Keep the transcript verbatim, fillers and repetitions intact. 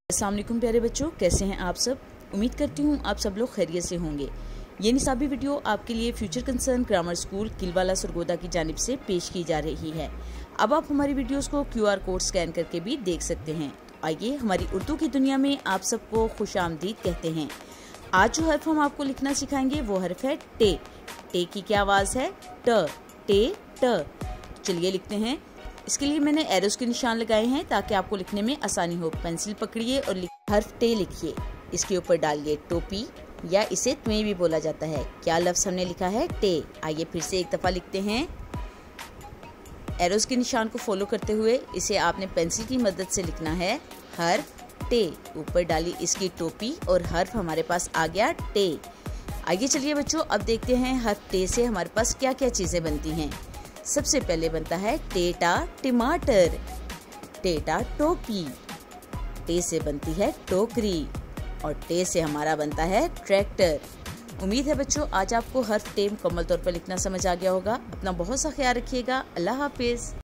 अस्सलाम वालेकुम प्यारे बच्चों, कैसे हैं आप सब। उम्मीद करती हूँ आप सब लोग खैरियत से होंगे। ये निसाबी वीडियो आपके लिए future concern grammar school Kilwala Sargodha की जानिब से पेश की जा रही है। अब आप हमारी वीडियोस को क्यूआर कोड स्कैन करके भी देख सकते हैं। आइए हमारी उर्दू की दुनिया में आप सबको खुशामदीद कहते हैं। आज जो हर्फ हम आपको लिखना सिखाएंगे वो हर्फ है टे। टे की क्या आवाज़ है? ट, टे, ट। चलिए लिखते हैं। इसके लिए मैंने एरोस के निशान लगाए हैं ताकि आपको लिखने में आसानी हो। पेंसिल पकड़िए और हर्फ टे लिखिए। इसके ऊपर डालिए टोपी या इसे त्वें भी बोला जाता है। क्या लफ्ज़ हमने लिखा है? टे। आइए फिर से एक दफ़ा लिखते हैं। एरोस के निशान को फॉलो करते हुए इसे आपने पेंसिल की मदद से लिखना है हर्फ टे। ऊपर डाली इसकी टोपी और हर्फ हमारे पास आ गया टे। आइए चलिए बच्चों, अब देखते हैं हर्फ टे से हमारे पास क्या क्या चीज़ें बनती हैं। सबसे पहले बनता है टेटा टमाटर, टेटा टोपी, टे से बनती है टोकरी और टे से हमारा बनता है ट्रैक्टर। उम्मीद है बच्चों आज आपको हर्फ टे मुकम्मल तौर पर लिखना समझ आ गया होगा। अपना बहुत सा ख्याल रखिएगा। अल्लाह हाफिज़।